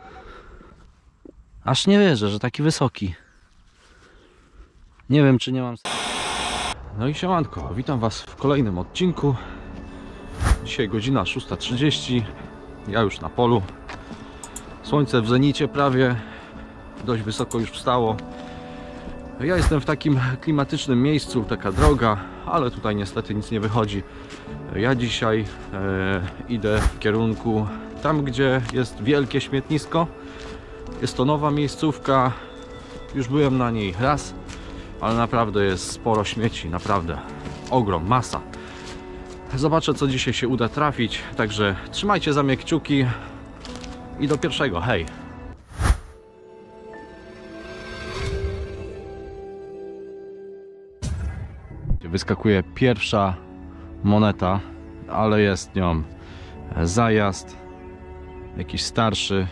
Aż nie wierzę, że taki wysoki. Nie wiem, czy nie mam... No i siemanko, witam was w kolejnym odcinku. Dzisiaj godzina 6:30. Ja już na polu. Słońce w zenicie prawie. Dość wysoko już wstało. Ja jestem w takim klimatycznym miejscu, taka droga, ale tutaj niestety nic nie wychodzi. Ja dzisiaj idę w kierunku tam, gdzie jest wielkie śmietnisko. Jest to nowa miejscówka. Już byłem na niej raz, ale naprawdę jest sporo śmieci, naprawdę ogrom, masa. Zobaczę, co dzisiaj się uda trafić, także trzymajcie za mnie kciuki i do pierwszego, hej! Wyskakuje pierwsza moneta, ale jest nią zajazd, jakiś starszy,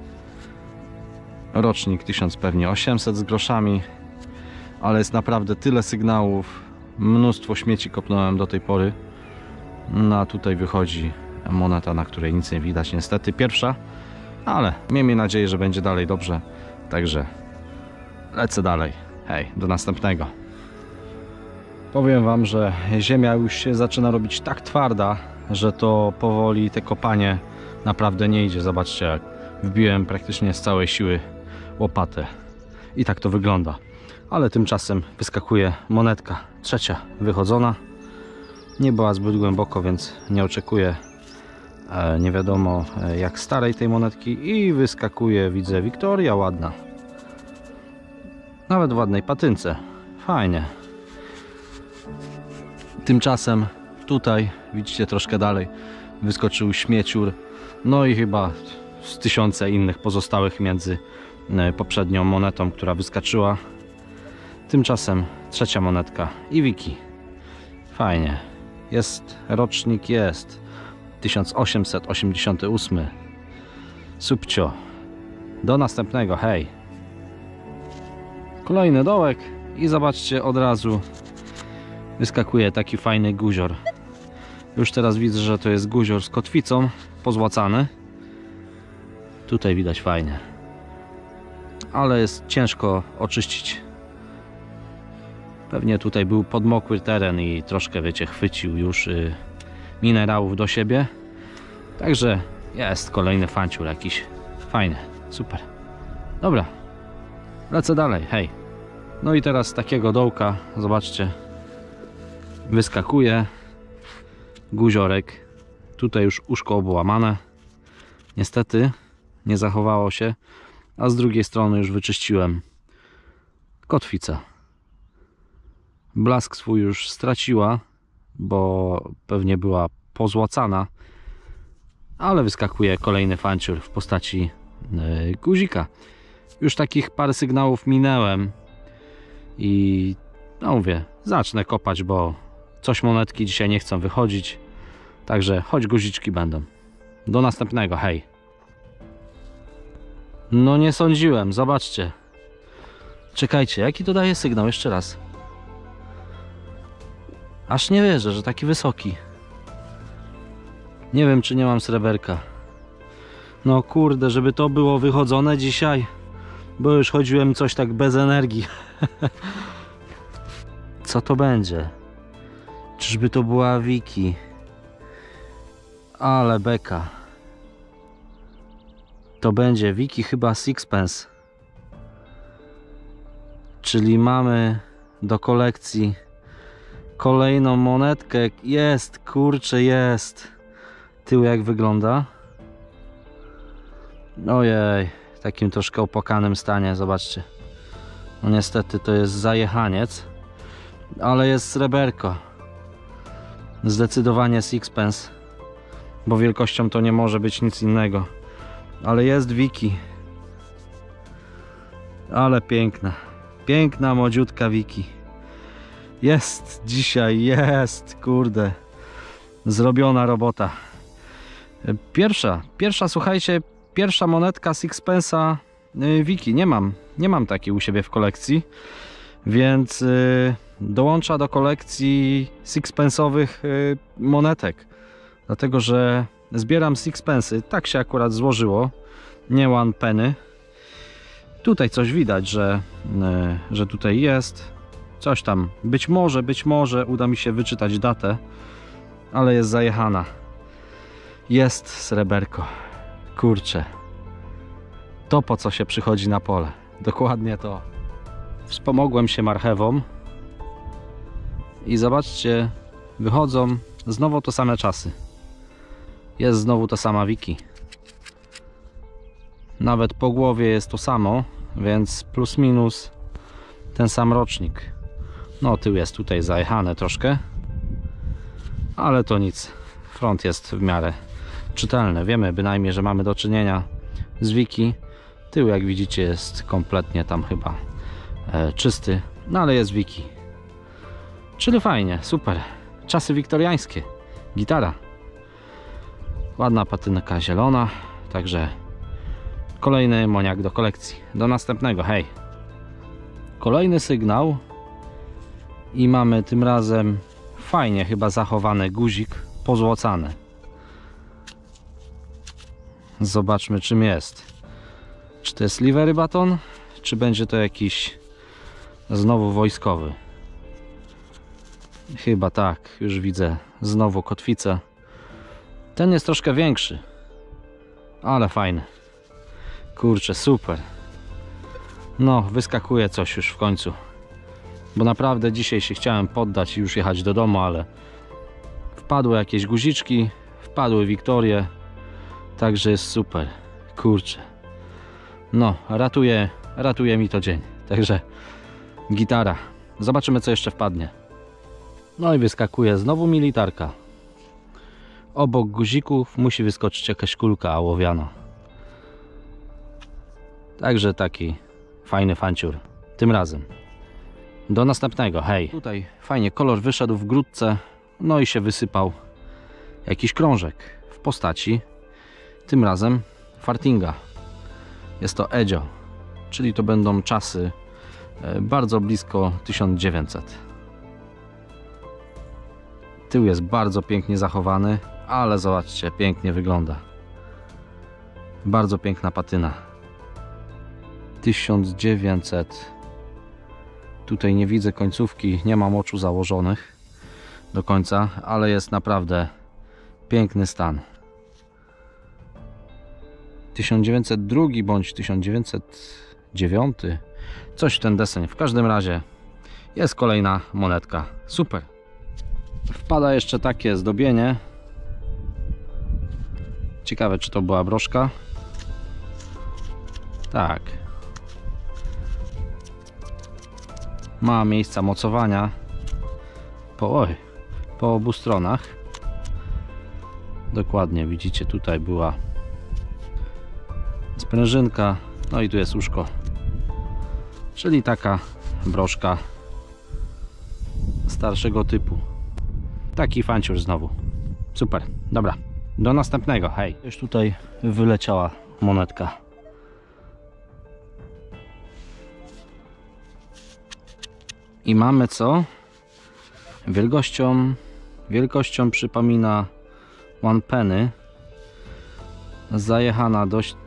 rocznik 1800 z groszami, ale jest naprawdę tyle sygnałów, mnóstwo śmieci kopnąłem do tej pory. No a tutaj wychodzi moneta, na której nic nie widać, niestety pierwsza, ale miejmy nadzieję, że będzie dalej dobrze, także lecę dalej, hej, do następnego. Powiem wam, że ziemia już się zaczyna robić tak twarda, że to powoli te kopanie naprawdę nie idzie. Zobaczcie, jak wbiłem praktycznie z całej siły łopatę i tak to wygląda. Ale tymczasem wyskakuje monetka trzecia wychodzona. Nie była zbyt głęboko, więc nie oczekuję nie wiadomo jak starej tej monetki i wyskakuje, widzę, Wiktoria ładna. Nawet w ładnej patynce. Fajnie. Tymczasem tutaj, widzicie, troszkę dalej wyskoczył śmieciur. No i chyba z tysiące innych pozostałych między poprzednią monetą, która wyskoczyła. Tymczasem trzecia monetka i Wiki. Fajnie. Jest rocznik, jest 1888. Subcio. Do następnego, hej. Kolejny dołek i zobaczcie, od razu wyskakuje taki fajny guzior. Już teraz widzę, że to jest guzior z kotwicą, pozłacany. Tutaj widać fajnie. Ale jest ciężko oczyścić. Pewnie tutaj był podmokły teren i troszkę, wiecie, chwycił już minerałów do siebie. Także jest kolejny fanciur jakiś. Fajny, super. Dobra, lecę dalej, hej. No i teraz z takiego dołka, zobaczcie, wyskakuje guziorek. Tutaj już uszko obłamane. Niestety nie zachowało się. A z drugiej strony już wyczyściłem kotwicę. Blask swój już straciła, bo pewnie była pozłacana. Ale wyskakuje kolejny fanciur w postaci guzika. Już takich parę sygnałów minęłem. I no mówię, zacznę kopać, bo coś monetki dzisiaj nie chcą wychodzić. Także choć guziczki będą. Do następnego, hej. No nie sądziłem, zobaczcie. Czekajcie, jaki to daje sygnał? Jeszcze raz. Aż nie wierzę, że taki wysoki. Nie wiem, czy nie mam sreberka. No kurde, żeby to było wychodzone dzisiaj, bo już chodziłem coś tak bez energii. Co to będzie? Czyżby to była Wiki? Ale beka. To będzie Wiki chyba Sixpence. Czyli mamy do kolekcji kolejną monetkę. Jest, kurczę, jest. Tył jak wygląda? Ojej, w takim troszkę opłakanym stanie, zobaczcie. No niestety to jest zajechaniec, ale jest sreberko. Zdecydowanie Sixpence, bo wielkością to nie może być nic innego. Ale jest Wiki. Ale piękna. Piękna, młodziutka Wiki. Jest dzisiaj, jest, kurde. Zrobiona robota. Pierwsza, słuchajcie, pierwsza monetka Sixpence'a Wiki. Nie mam takiej u siebie w kolekcji, więc dołącza do kolekcji sixpence'owych monetek. Dlatego, że zbieram sixpence'y. Tak się akurat złożyło. nie one penny. Tutaj coś widać, że tutaj jest coś tam. Być może uda mi się wyczytać datę, ale jest zajechana. Jest sreberko. Kurczę. To, po co się przychodzi na pole. Dokładnie to. Wspomogłem się marchewą i zobaczcie, wychodzą znowu te same czasy. Jest znowu ta sama wiki. Nawet po głowie jest to samo, więc plus minus ten sam rocznik. No, tył jest tutaj zajechany troszkę, ale to nic. Front jest w miarę czytelny. Wiemy bynajmniej, że mamy do czynienia z wiki. Tył, jak widzicie, jest kompletnie tam chyba czysty, no ale jest wiki. Czyli fajnie, super. Czasy wiktoriańskie. Gitara. Ładna patynka zielona, także kolejny moniak do kolekcji. Do następnego, hej. Kolejny sygnał i mamy tym razem fajnie chyba zachowany guzik pozłocany. Zobaczmy, czym jest. Czy to jest livery baton, czy będzie to jakiś znowu wojskowy? Chyba tak, już widzę znowu kotwicę. Ten jest troszkę większy, ale fajny. Kurczę, super. No, wyskakuje coś już w końcu. Bo naprawdę dzisiaj się chciałem poddać i już jechać do domu, ale wpadły jakieś guziczki, wpadły Wiktorie. Także jest super. Kurczę. No, ratuje mi to dzień. Także gitara. Zobaczymy, co jeszcze wpadnie. No i wyskakuje znowu militarka. Obok guzików musi wyskoczyć jakaś kulka ołowiana. Także taki fajny fanciur. Tym razem. Do następnego, hej. Tutaj fajnie kolor wyszedł w grudce. No i się wysypał jakiś krążek w postaci tym razem fartinga. Jest to Edzio, czyli to będą czasy bardzo blisko 1900. Tył jest bardzo pięknie zachowany, ale zobaczcie, pięknie wygląda. Bardzo piękna patyna. 1900. Tutaj nie widzę końcówki, nie mam oczu założonych do końca, ale jest naprawdę piękny stan. 1902 bądź 1909, coś w ten deseń. W każdym razie jest kolejna monetka. Super. Wpada jeszcze takie zdobienie. Ciekawe, czy to była broszka. Tak. Ma miejsca mocowania po obu stronach. Dokładnie, widzicie, tutaj była sprężynka, no i tu jest uszko, czyli taka broszka starszego typu. Taki fanciur znowu. Super, dobra, do następnego, hej. Już tutaj wyleciała monetka. I mamy co? Wielkością przypomina one penny. Zajechana dość.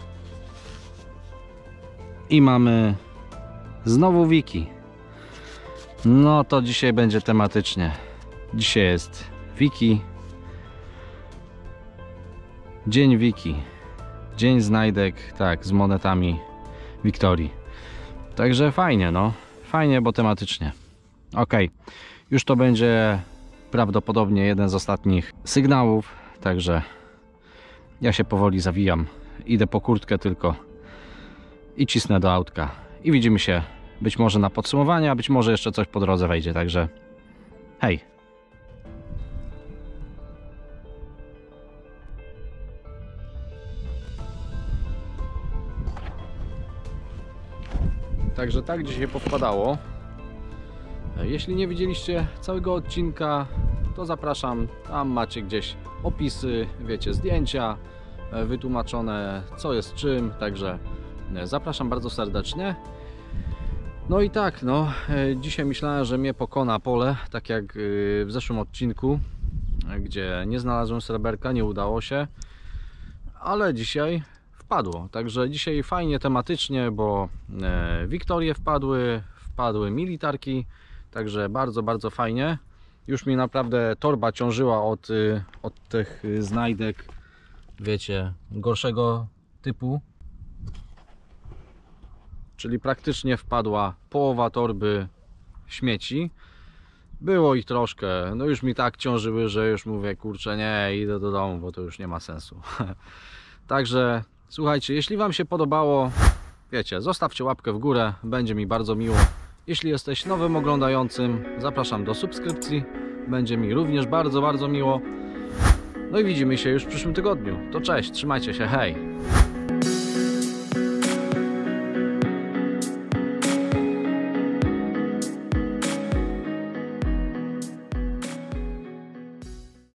I mamy znowu wiki. No to dzisiaj będzie tematycznie. Dzisiaj jest wiki. Dzień wiki. Dzień znajdek, tak, z monetami Wiktorii. Także fajnie, no. Fajnie, bo tematycznie. Ok, już to będzie prawdopodobnie jeden z ostatnich sygnałów. Także ja się powoli zawijam. Idę po kurtkę tylko i cisnę do autka. I widzimy się być może na podsumowanie, a być może jeszcze coś po drodze wejdzie. Także hej. Także tak dzisiaj powpadało. Jeśli nie widzieliście całego odcinka, to zapraszam. Tam macie gdzieś opisy, wiecie, zdjęcia wytłumaczone, co jest czym. Także zapraszam bardzo serdecznie. No i tak, no, dzisiaj myślałem, że mnie pokona pole, tak jak w zeszłym odcinku, gdzie nie znalazłem sreberka, nie udało się. Ale dzisiaj w wpadło. Także dzisiaj fajnie tematycznie, bo Wiktorie wpadły militarki, także bardzo, bardzo fajnie. Już mi naprawdę torba ciążyła od tych znajdek, wiecie, gorszego typu. Czyli praktycznie wpadła połowa torby śmieci. Było ich troszkę, no już mi tak ciążyły, że już mówię, kurczę, nie, idę do domu, bo to już nie ma sensu. Także słuchajcie, jeśli Wam się podobało, wiecie, zostawcie łapkę w górę, będzie mi bardzo miło. Jeśli jesteś nowym oglądającym, zapraszam do subskrypcji, będzie mi również bardzo, bardzo miło. No i widzimy się już w przyszłym tygodniu. To cześć, trzymajcie się, hej!